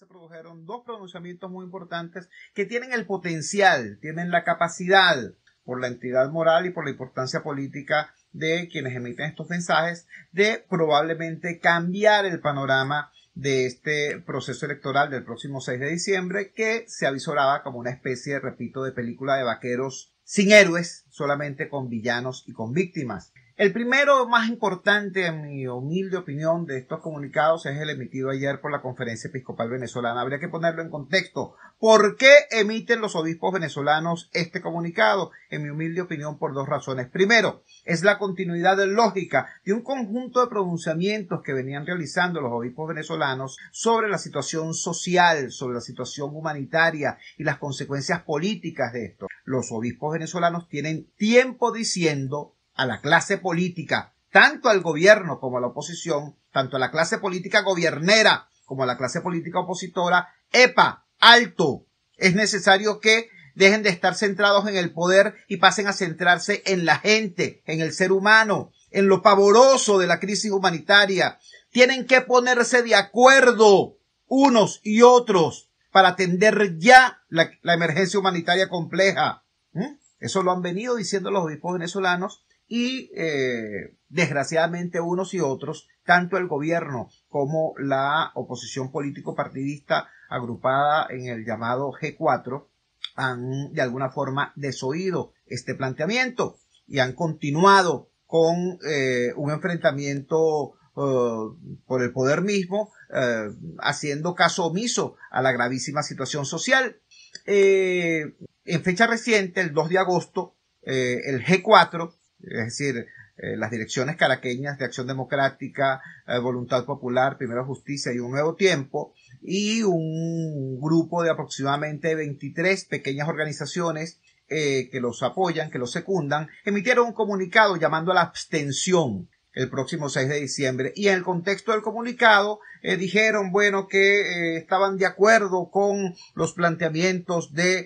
se produjeron dos pronunciamientos muy importantes que tienen el potencial, tienen la capacidad, por la entidad moral y por la importancia política de quienes emiten estos mensajes, de probablemente cambiar el panorama de este proceso electoral del próximo 6 de diciembre, que se avisoraba como una especie, repito, de película de vaqueros sin héroes, solamente con villanos y con víctimas. El primero más importante, en mi humilde opinión, de estos comunicados es el emitido ayer por la Conferencia Episcopal Venezolana. Habría que ponerlo en contexto. ¿Por qué emiten los obispos venezolanos este comunicado? En mi humilde opinión, por dos razones. Primero, es la continuidad lógica de un conjunto de pronunciamientos que venían realizando los obispos venezolanos sobre la situación social, sobre la situación humanitaria y las consecuencias políticas de esto. Los obispos venezolanos tienen tiempo diciendo a la clase política, tanto al gobierno como a la oposición, tanto a la clase política gobiernera como a la clase política opositora, ¡epa! ¡Alto! Es necesario que dejen de estar centrados en el poder y pasen a centrarse en la gente, en el ser humano, en lo pavoroso de la crisis humanitaria. Tienen que ponerse de acuerdo unos y otros para atender ya la emergencia humanitaria compleja. Eso lo han venido diciendo los obispos venezolanos y desgraciadamente unos y otros, tanto el gobierno como la oposición político-partidista agrupada en el llamado G4, han de alguna forma desoído este planteamiento y han continuado con un enfrentamiento por el poder mismo, haciendo caso omiso a la gravísima situación social. En fecha reciente, el 2 de agosto, el G4, es decir, las direcciones caraqueñas de Acción Democrática, Voluntad Popular, Primero Justicia y Un Nuevo Tiempo, y un grupo de aproximadamente 23 pequeñas organizaciones que los apoyan, que los secundan, emitieron un comunicado llamando a la abstención el próximo 6 de diciembre. Y en el contexto del comunicado dijeron, bueno, que estaban de acuerdo con los planteamientos de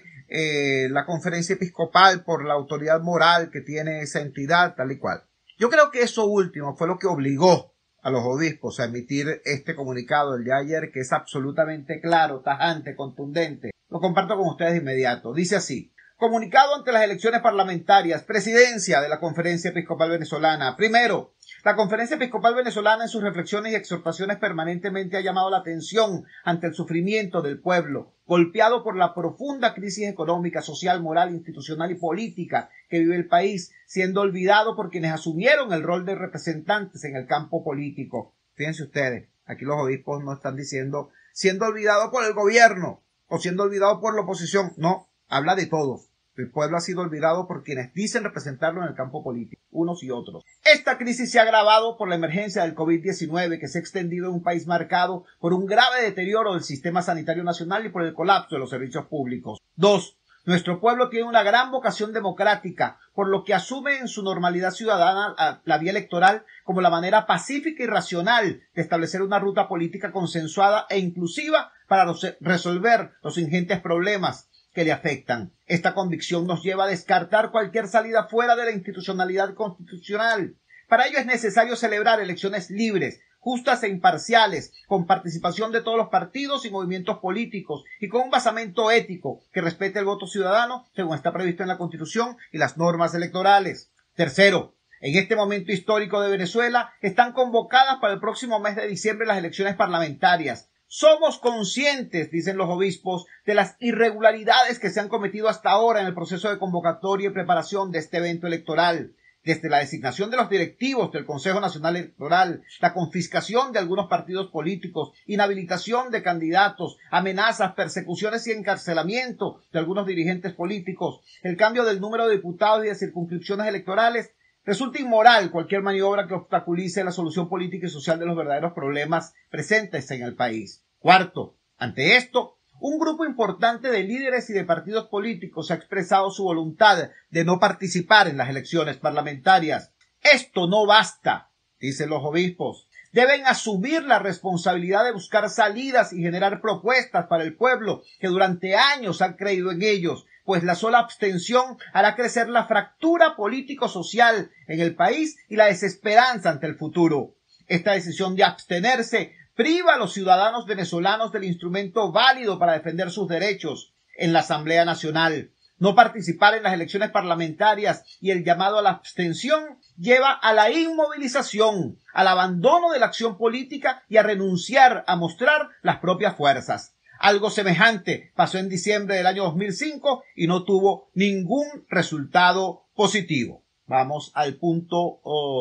la Conferencia Episcopal por la autoridad moral que tiene esa entidad, tal y cual. Yo creo que eso último fue lo que obligó a los obispos a emitir este comunicado el de ayer, que es absolutamente claro, tajante, contundente. Lo comparto con ustedes de inmediato. Dice así: comunicado ante las elecciones parlamentarias, presidencia de la Conferencia Episcopal Venezolana. Primero, la Conferencia Episcopal Venezolana en sus reflexiones y exhortaciones permanentemente ha llamado la atención ante el sufrimiento del pueblo, golpeado por la profunda crisis económica, social, moral, institucional y política que vive el país, siendo olvidado por quienes asumieron el rol de representantes en el campo político. Fíjense ustedes, aquí los obispos no están diciendo siendo olvidado por el gobierno o siendo olvidado por la oposición, no, habla de todos. El pueblo ha sido olvidado por quienes dicen representarlo en el campo político, unos y otros. Esta crisis se ha agravado por la emergencia del COVID-19, que se ha extendido en un país marcado por un grave deterioro del sistema sanitario nacional y por el colapso de los servicios públicos. 2. Nuestro pueblo tiene una gran vocación democrática, por lo que asume en su normalidad ciudadana la vía electoral como la manera pacífica y racional de establecer una ruta política consensuada e inclusiva para resolver los ingentes problemas que le afectan. Esta convicción nos lleva a descartar cualquier salida fuera de la institucionalidad constitucional. Para ello es necesario celebrar elecciones libres, justas e imparciales, con participación de todos los partidos y movimientos políticos y con un basamento ético que respete el voto ciudadano según está previsto en la Constitución y las normas electorales. Tercero, en este momento histórico de Venezuela están convocadas para el próximo mes de diciembre las elecciones parlamentarias. Somos conscientes, dicen los obispos, de las irregularidades que se han cometido hasta ahora en el proceso de convocatoria y preparación de este evento electoral, desde la designación de los directivos del Consejo Nacional Electoral, la confiscación de algunos partidos políticos, inhabilitación de candidatos, amenazas, persecuciones y encarcelamiento de algunos dirigentes políticos, el cambio del número de diputados y de circunscripciones electorales. Resulta inmoral cualquier maniobra que obstaculice la solución política y social de los verdaderos problemas presentes en el país. Cuarto, ante esto, un grupo importante de líderes y de partidos políticos ha expresado su voluntad de no participar en las elecciones parlamentarias. Esto no basta, dicen los obispos. Deben asumir la responsabilidad de buscar salidas y generar propuestas para el pueblo que durante años han creído en ellos, pues la sola abstención hará crecer la fractura político-social en el país y la desesperanza ante el futuro. Esta decisión de abstenerse priva a los ciudadanos venezolanos del instrumento válido para defender sus derechos en la Asamblea Nacional. No participar en las elecciones parlamentarias y el llamado a la abstención lleva a la inmovilización, al abandono de la acción política y a renunciar a mostrar las propias fuerzas. Algo semejante pasó en diciembre del año 2005 y no tuvo ningún resultado positivo. Vamos al punto,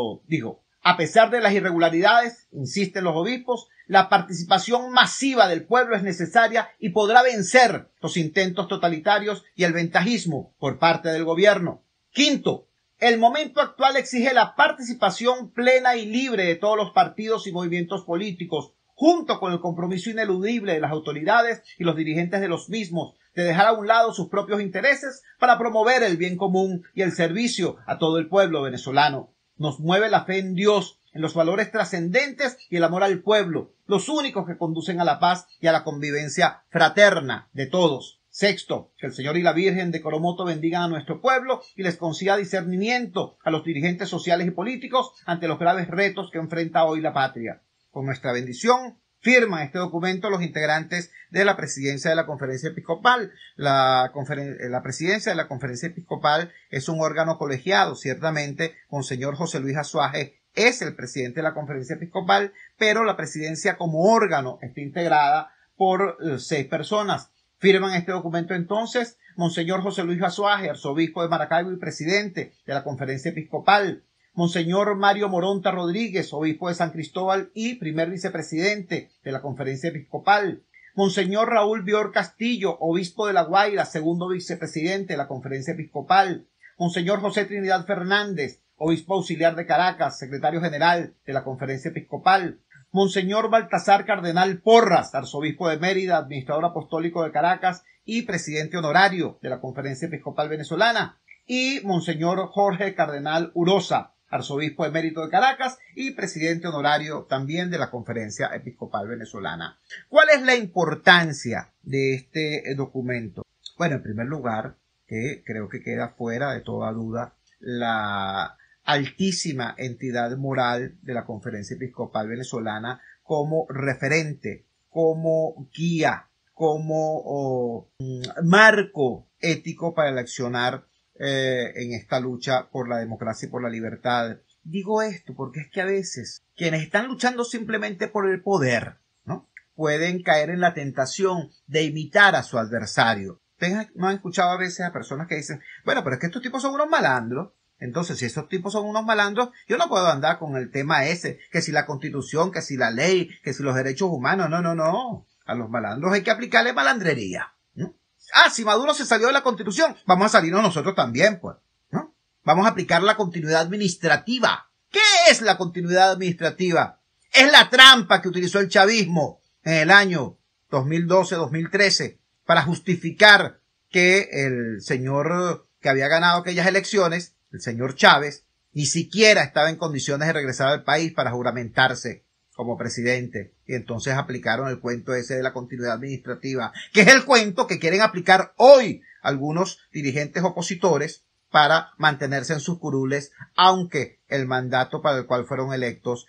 a pesar de las irregularidades, insisten los obispos, la participación masiva del pueblo es necesaria y podrá vencer los intentos totalitarios y el ventajismo por parte del gobierno. Quinto, el momento actual exige la participación plena y libre de todos los partidos y movimientos políticos, junto con el compromiso ineludible de las autoridades y los dirigentes de los mismos, de dejar a un lado sus propios intereses para promover el bien común y el servicio a todo el pueblo venezolano. Nos mueve la fe en Dios, en los valores trascendentes y el amor al pueblo, los únicos que conducen a la paz y a la convivencia fraterna de todos. Sexto, que el Señor y la Virgen de Coromoto bendigan a nuestro pueblo y les conceda discernimiento a los dirigentes sociales y políticos ante los graves retos que enfrenta hoy la patria. Con nuestra bendición, firman este documento los integrantes de la presidencia de la Conferencia Episcopal. La presidencia de la Conferencia Episcopal es un órgano colegiado, ciertamente. Monseñor José Luis Azuaje es el presidente de la Conferencia Episcopal, pero la presidencia como órgano está integrada por 6 personas. Firman este documento entonces Monseñor José Luis Azuaje, arzobispo de Maracaibo y presidente de la Conferencia Episcopal; Monseñor Mario Moronta Rodríguez, obispo de San Cristóbal y primer vicepresidente de la Conferencia Episcopal; Monseñor Raúl Bior Castillo, obispo de La Guaira, segundo vicepresidente de la Conferencia Episcopal; Monseñor José Trinidad Fernández, obispo auxiliar de Caracas, secretario general de la Conferencia Episcopal; Monseñor Baltasar Cardenal Porras, arzobispo de Mérida, administrador apostólico de Caracas y presidente honorario de la Conferencia Episcopal Venezolana; y Monseñor Jorge Cardenal Urosa, arzobispo emérito de Caracas y presidente honorario también de la Conferencia Episcopal Venezolana. ¿Cuál es la importancia de este documento? Bueno, en primer lugar, que creo que queda fuera de toda duda la altísima entidad moral de la Conferencia Episcopal Venezolana como referente, como guía, como marco ético para el accionar en esta lucha por la democracia y por la libertad. Digo esto porque es que a veces quienes están luchando simplemente por el poder, ¿no?, pueden caer en la tentación de imitar a su adversario. Ustedes no han escuchado a veces a personas que dicen, bueno, pero es que estos tipos son unos malandros. Entonces, si esos tipos son unos malandros, yo no puedo andar con el tema ese, que si la Constitución, que si la ley, que si los derechos humanos. No. A los malandros hay que aplicarle malandrería, ¿no? Si Maduro se salió de la Constitución, vamos a salirnos nosotros también, pues, ¿no? Vamos a aplicar la continuidad administrativa. ¿Qué es la continuidad administrativa? Es la trampa que utilizó el chavismo en el año 2012-2013 para justificar que el señor que había ganado aquellas elecciones, el señor Chávez, ni siquiera estaba en condiciones de regresar al país para juramentarse como presidente. Y entonces aplicaron el cuento ese de la continuidad administrativa, que es el cuento que quieren aplicar hoy algunos dirigentes opositores para mantenerse en sus curules, aunque el mandato para el cual fueron electos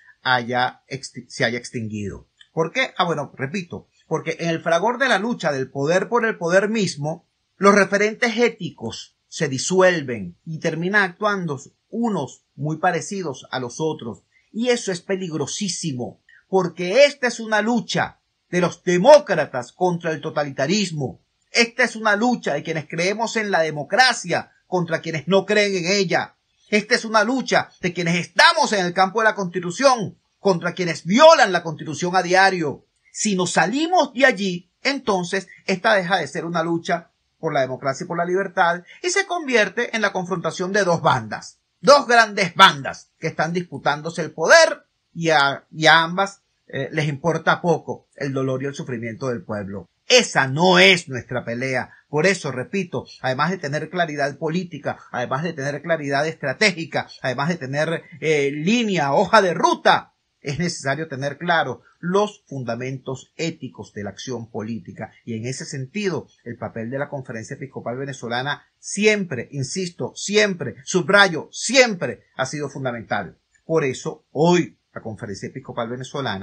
se haya extinguido. ¿Por qué? Bueno, repito, porque en el fragor de la lucha del poder por el poder mismo, los referentes éticos se disuelven y terminan actuando unos muy parecidos a los otros. Y eso es peligrosísimo, porque esta es una lucha de los demócratas contra el totalitarismo. Esta es una lucha de quienes creemos en la democracia contra quienes no creen en ella. Esta es una lucha de quienes estamos en el campo de la Constitución contra quienes violan la Constitución a diario. Si nos salimos de allí, entonces esta deja de ser una lucha por la democracia y por la libertad y se convierte en la confrontación de dos bandas, dos grandes bandas que están disputándose el poder y a ambas les importa poco el dolor y el sufrimiento del pueblo. Esa no es nuestra pelea. Por eso, repito, además de tener claridad política, además de tener claridad estratégica, además de tener línea, hoja de ruta, es necesario tener claro los fundamentos éticos de la acción política. Y en ese sentido, el papel de la Conferencia Episcopal Venezolana siempre, insisto, siempre, subrayo, siempre ha sido fundamental. Por eso, hoy, la Conferencia Episcopal Venezolana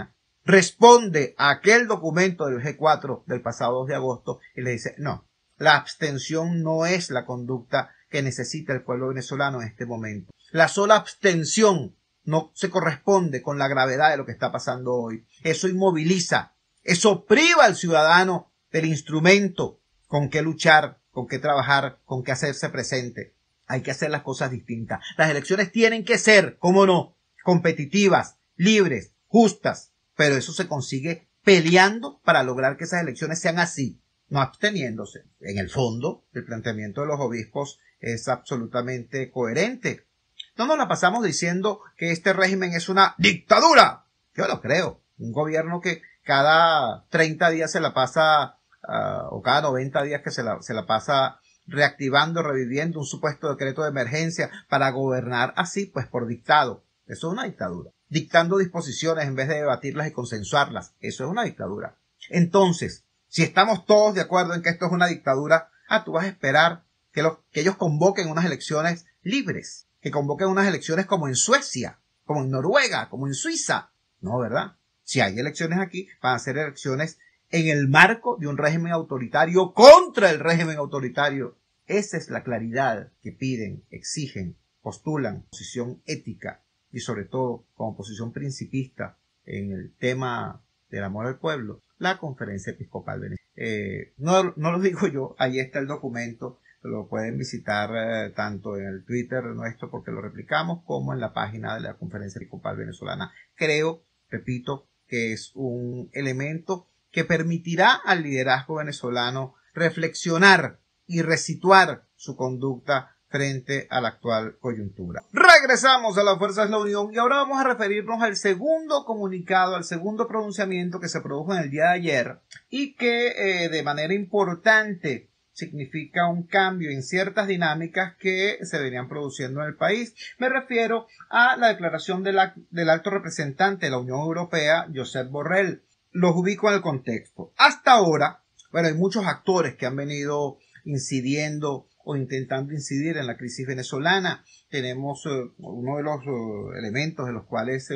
responde a aquel documento del G4 del pasado 2 de agosto y le dice, no, la abstención no es la conducta que necesita el pueblo venezolano en este momento. La sola abstención no se corresponde con la gravedad de lo que está pasando hoy. Eso inmoviliza, eso priva al ciudadano del instrumento con que luchar, con que trabajar, con que hacerse presente. Hay que hacer las cosas distintas. Las elecciones tienen que ser, cómo no, competitivas, libres, justas, pero eso se consigue peleando para lograr que esas elecciones sean así, no absteniéndose. En el fondo, el planteamiento de los obispos es absolutamente coherente. No nos la pasamos diciendo que este régimen es una dictadura. Yo lo creo. Un gobierno que cada 30 días se la pasa, o cada 90 días que se la pasa reactivando, reviviendo un supuesto decreto de emergencia para gobernar así, pues por dictado. Eso es una dictadura. Dictando disposiciones en vez de debatirlas y consensuarlas. Eso es una dictadura. Entonces, si estamos todos de acuerdo en que esto es una dictadura, tú vas a esperar que ellos convoquen unas elecciones libres, que convoquen unas elecciones como en Suecia, como en Noruega, como en Suiza. No, ¿verdad? Si hay elecciones aquí, van a ser elecciones en el marco de un régimen autoritario contra el régimen autoritario. Esa es la claridad que piden, exigen, postulan, posición ética y sobre todo como posición principista en el tema del amor al pueblo, la Conferencia Episcopal Venezolana. No lo digo yo, ahí está el documento, lo pueden visitar tanto en el Twitter nuestro porque lo replicamos como en la página de la Conferencia Episcopal Venezolana. Creo, repito, que es un elemento que permitirá al liderazgo venezolano reflexionar y resituar su conducta frente a la actual coyuntura. Regresamos a las Fuerzas de la Unión y ahora vamos a referirnos al segundo comunicado, al segundo pronunciamiento que se produjo en el día de ayer y que de manera importante significa un cambio en ciertas dinámicas que se venían produciendo en el país. Me refiero a la declaración del alto representante de la Unión Europea, Josep Borrell. Los ubico en el contexto. Hasta ahora, bueno, hay muchos actores que han venido incidiendo o intentando incidir en la crisis venezolana. Tenemos uno de los elementos de los cuales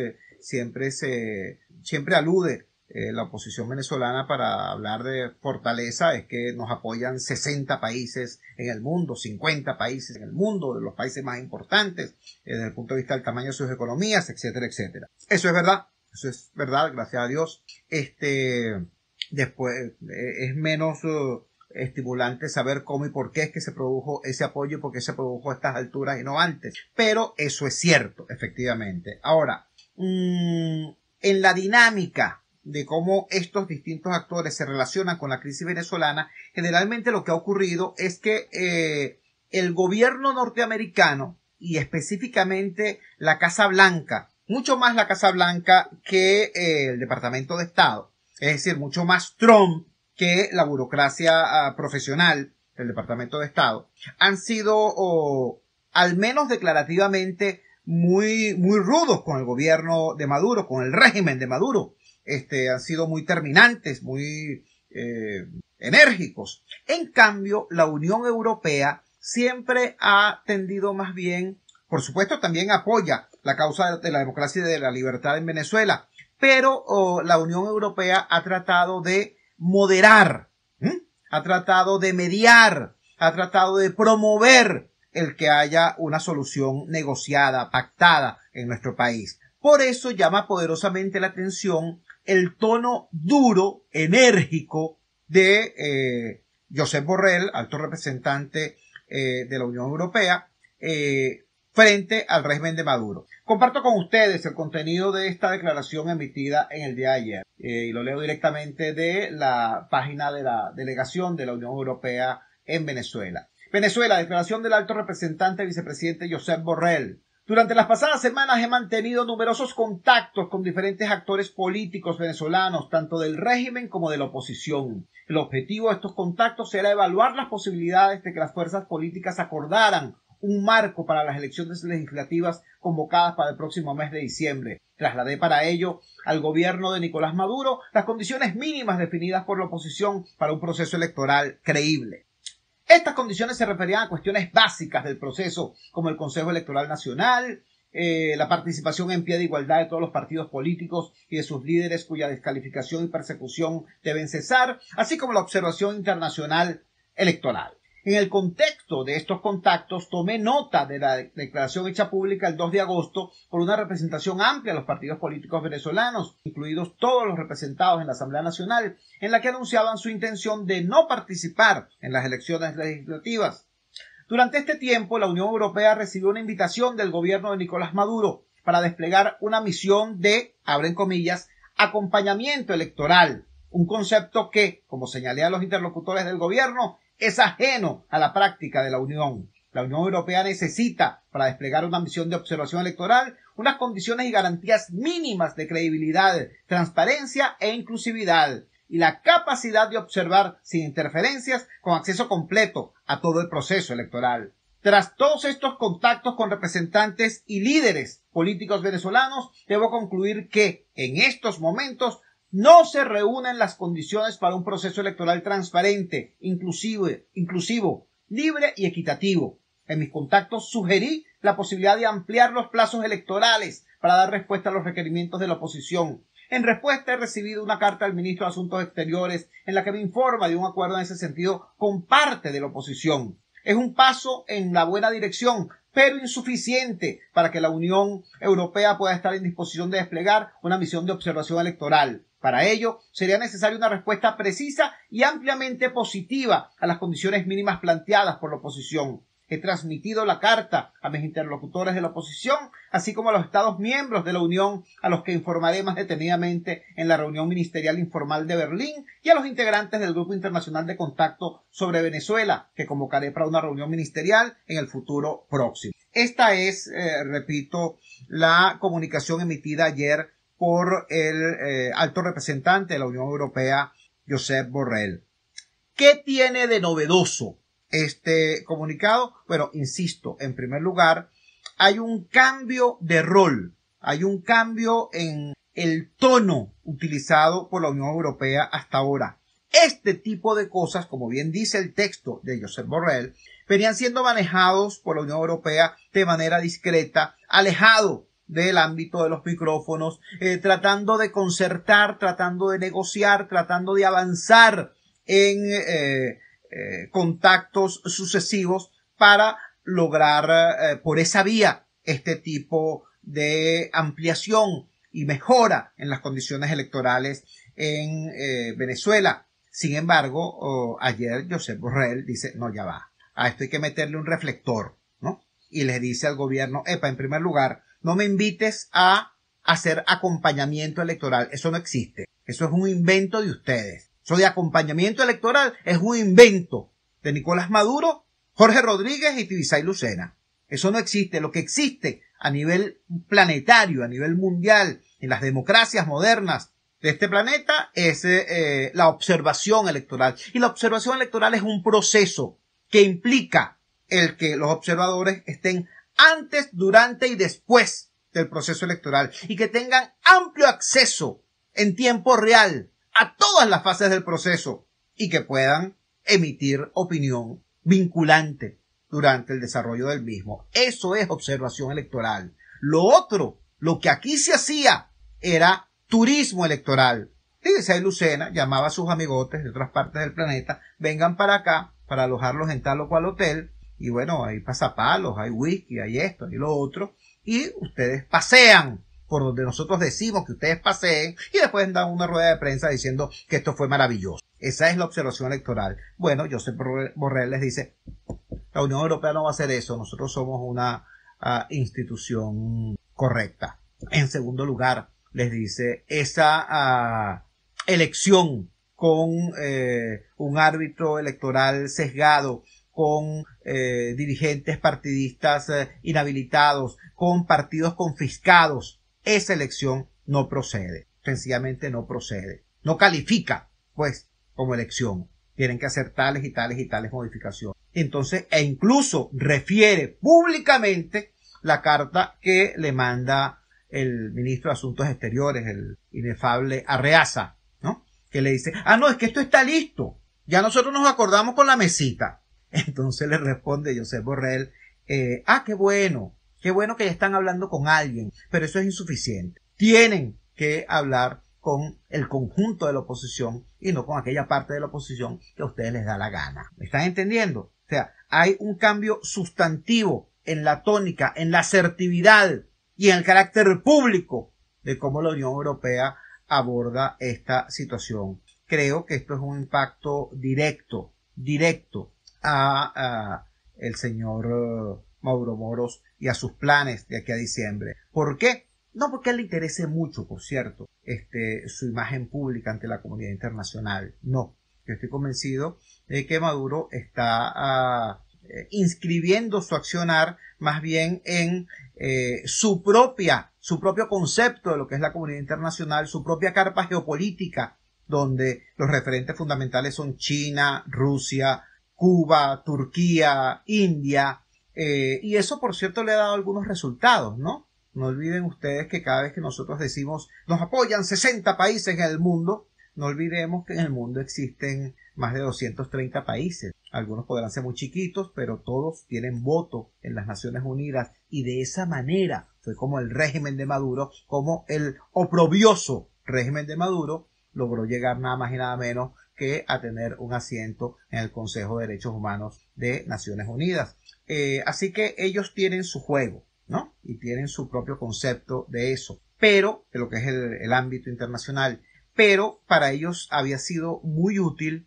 siempre alude la oposición venezolana para hablar de fortaleza es que nos apoyan 60 países en el mundo, 50 países en el mundo, de los países más importantes desde el punto de vista del tamaño de sus economías, etcétera, etcétera. Eso es verdad, gracias a Dios. Después es menos estimulante saber cómo y por qué es que se produjo ese apoyo y por qué se produjo a estas alturas y no antes. Pero eso es cierto, efectivamente. Ahora, en la dinámica de cómo estos distintos actores se relacionan con la crisis venezolana, generalmente lo que ha ocurrido es que el gobierno norteamericano y específicamente la Casa Blanca, mucho más la Casa Blanca que el Departamento de Estado, es decir, mucho más Trump que la burocracia profesional del Departamento de Estado, han sido al menos declarativamente muy rudos con el gobierno de Maduro, con el régimen de Maduro. Han sido muy terminantes, muy enérgicos. En cambio, la Unión Europea siempre ha tendido más bien, por supuesto también apoya la causa de la democracia y de la libertad en Venezuela, pero la Unión Europea ha tratado de moderar, ha tratado de mediar, ha tratado de promover el que haya una solución negociada, pactada en nuestro país. Por eso llama poderosamente la atención el tono duro, enérgico de Josep Borrell, alto representante de la Unión Europea, frente al régimen de Maduro. Comparto con ustedes el contenido de esta declaración emitida en el día de ayer y lo leo directamente de la página de la delegación de la Unión Europea en Venezuela. Venezuela, declaración del alto representante y vicepresidente Josep Borrell. Durante las pasadas semanas he mantenido numerosos contactos con diferentes actores políticos venezolanos, tanto del régimen como de la oposición. El objetivo de estos contactos era evaluar las posibilidades de que las fuerzas políticas acordaran un marco para las elecciones legislativas convocadas para el próximo mes de diciembre. Trasladé para ello al gobierno de Nicolás Maduro las condiciones mínimas definidas por la oposición para un proceso electoral creíble. Estas condiciones se referían a cuestiones básicas del proceso, como el Consejo Electoral Nacional, la participación en pie de igualdad de todos los partidos políticos y de sus líderes cuya descalificación y persecución deben cesar, así como la observación internacional electoral. En el contexto de estos contactos, tomé nota de la declaración hecha pública el 2 de agosto por una representación amplia de los partidos políticos venezolanos, incluidos todos los representados en la Asamblea Nacional, en la que anunciaban su intención de no participar en las elecciones legislativas. Durante este tiempo, la Unión Europea recibió una invitación del gobierno de Nicolás Maduro para desplegar una misión de, abren comillas, acompañamiento electoral, un concepto que, como señalé a los interlocutores del gobierno, es ajeno a la práctica de la Unión. La Unión Europea necesita, para desplegar una misión de observación electoral, unas condiciones y garantías mínimas de credibilidad, transparencia e inclusividad, y la capacidad de observar sin interferencias con acceso completo a todo el proceso electoral. Tras todos estos contactos con representantes y líderes políticos venezolanos, debo concluir que, en estos momentos, no se reúnen las condiciones para un proceso electoral transparente, inclusivo, libre y equitativo. En mis contactos sugerí la posibilidad de ampliar los plazos electorales para dar respuesta a los requerimientos de la oposición. En respuesta he recibido una carta del ministro de Asuntos Exteriores en la que me informa de un acuerdo en ese sentido con parte de la oposición. Es un paso en la buena dirección, pero insuficiente para que la Unión Europea pueda estar en disposición de desplegar una misión de observación electoral. Para ello, sería necesaria una respuesta precisa y ampliamente positiva a las condiciones mínimas planteadas por la oposición. He transmitido la carta a mis interlocutores de la oposición, así como a los Estados miembros de la Unión, a los que informaré más detenidamente en la reunión ministerial informal de Berlín, y a los integrantes del Grupo Internacional de Contacto sobre Venezuela, que convocaré para una reunión ministerial en el futuro próximo. Esta es, repito, la comunicación emitida ayer por el alto representante de la Unión Europea, Josep Borrell. ¿Qué tiene de novedoso este comunicado? Bueno, insisto, en primer lugar, hay un cambio de rol, hay un cambio en el tono utilizado por la Unión Europea hasta ahora. Este tipo de cosas, como bien dice el texto de Josep Borrell, venían siendo manejados por la Unión Europea de manera discreta, alejado del ámbito de los micrófonos, tratando de concertar, tratando de negociar, tratando de avanzar en contactos sucesivos para lograr por esa vía este tipo de ampliación y mejora en las condiciones electorales en Venezuela. Sin embargo, ayer Josep Borrell dice, no, ya va, a esto hay que meterle un reflector, ¿no? Y le dice al gobierno, en primer lugar, no me invites a hacer acompañamiento electoral, eso no existe, eso es un invento de ustedes. Eso de acompañamiento electoral es un invento de Nicolás Maduro, Jorge Rodríguez y Tibisay Lucena. Eso no existe. Lo que existe a nivel planetario, a nivel mundial, en las democracias modernas de este planeta es la observación electoral. Y la observación electoral es un proceso que implica el que los observadores estén antes, durante y después del proceso electoral y que tengan amplio acceso en tiempo real a todas las fases del proceso y que puedan emitir opinión vinculante durante el desarrollo del mismo. Eso es observación electoral. Lo otro, lo que aquí se hacía, era turismo electoral. Tibisay Lucena llamaba a sus amigotes de otras partes del planeta, vengan para acá para alojarlos en tal o cual hotel, y bueno, hay pasapalos, hay whisky, hay esto, hay lo otro, y ustedes pasean por donde nosotros decimos que ustedes paseen, y después dan una rueda de prensa diciendo que esto fue maravilloso. Esa es la observación electoral. Bueno, Josep Borrell les dice, la Unión Europea no va a hacer eso, nosotros somos una institución correcta. En segundo lugar, les dice, esa elección con un árbitro electoral sesgado, con dirigentes partidistas inhabilitados, con partidos confiscados, esa elección no procede, sencillamente no procede, no califica, pues, como elección. Tienen que hacer tales y tales y tales modificaciones. Entonces, e incluso refiere públicamente la carta que le manda el ministro de Asuntos Exteriores, el inefable Arreaza, ¿no? Que le dice, no, es que esto está listo, ya nosotros nos acordamos con la mesita. Entonces le responde Josep Borrell, qué bueno, Qué bueno que ya están hablando con alguien, pero eso es insuficiente. Tienen que hablar con el conjunto de la oposición y no con aquella parte de la oposición que a ustedes les da la gana. ¿Me están entendiendo? O sea, hay un cambio sustantivo en la tónica, en la asertividad y en el carácter público de cómo la Unión Europea aborda esta situación. Creo que esto es un impacto directo a el señor Mauro Moros y a sus planes de aquí a diciembre. ¿Por qué? No porque a él le interese mucho, por cierto, su imagen pública ante la comunidad internacional. No, yo estoy convencido de que Maduro está inscribiendo su accionar más bien en su propio concepto de lo que es la comunidad internacional, su propia carpa geopolítica, donde los referentes fundamentales son China, Rusia, Cuba, Turquía, India, y eso, por cierto, le ha dado algunos resultados, ¿no? No olviden ustedes que cada vez que nosotros decimos nos apoyan 60 países en el mundo, no olvidemos que en el mundo existen más de 230 países. Algunos podrán ser muy chiquitos, pero todos tienen voto en las Naciones Unidas y de esa manera fue como el régimen de Maduro, como el oprobioso régimen de Maduro logró llegar nada más y nada menos que a tener un asiento en el Consejo de Derechos Humanos de Naciones Unidas. Así que ellos tienen su juego, ¿no? Y tienen su propio concepto de eso, pero de lo que es el ámbito internacional. Pero para ellos había sido muy útil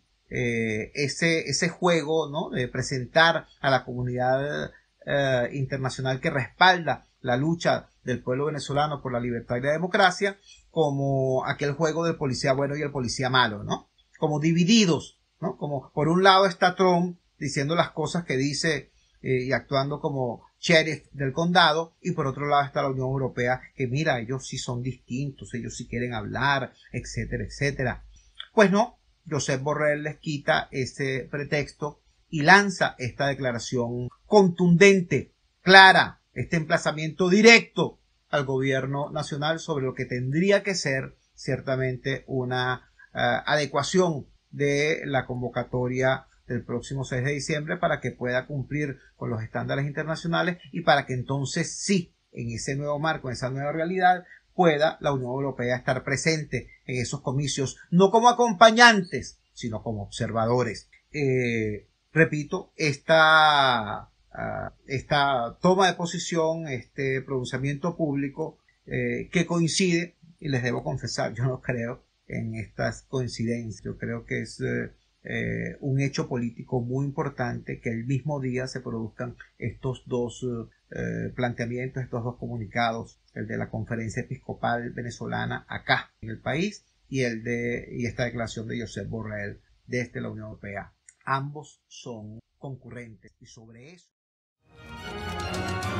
ese juego, ¿no? De presentar a la comunidad internacional que respalda la lucha del pueblo venezolano por la libertad y la democracia como aquel juego del policía bueno y el policía malo, ¿no? Como divididos, ¿no? Como por un lado está Trump diciendo las cosas que dice y actuando como sheriff del condado, y por otro lado está la Unión Europea que mira, ellos sí son distintos, ellos sí quieren hablar, etcétera, etcétera. Pues no, Josep Borrell les quita ese pretexto y lanza esta declaración contundente, clara, este emplazamiento directo al gobierno nacional sobre lo que tendría que ser ciertamente una adecuación de la convocatoria del próximo 6 de diciembre para que pueda cumplir con los estándares internacionales y para que entonces sí, en ese nuevo marco, en esa nueva realidad, pueda la Unión Europea estar presente en esos comicios, no como acompañantes, sino como observadores. Repito, esta toma de posición, este pronunciamiento público que coincide, y les debo confesar, yo no creo en estas coincidencias, yo creo que es un hecho político muy importante que el mismo día se produzcan estos dos planteamientos, estos dos comunicados, el de la Conferencia Episcopal Venezolana acá en el país y esta declaración de Josep Borrell desde la Unión Europea. Ambos son concurrentes y sobre eso